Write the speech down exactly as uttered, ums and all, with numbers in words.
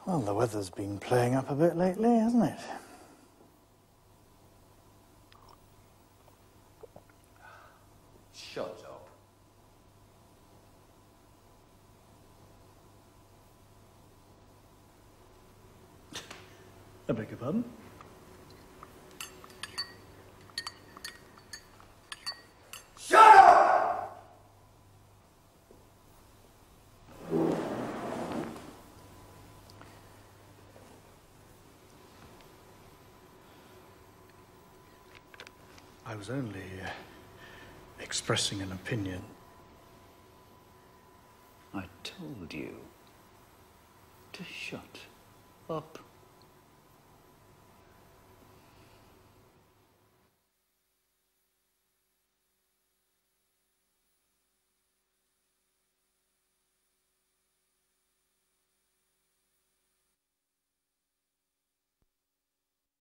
Well, the weather's been playing up a bit lately, hasn't it? Shut up. I beg your pardon? Shut up! I was only uh, expressing an opinion. I told you to shut up.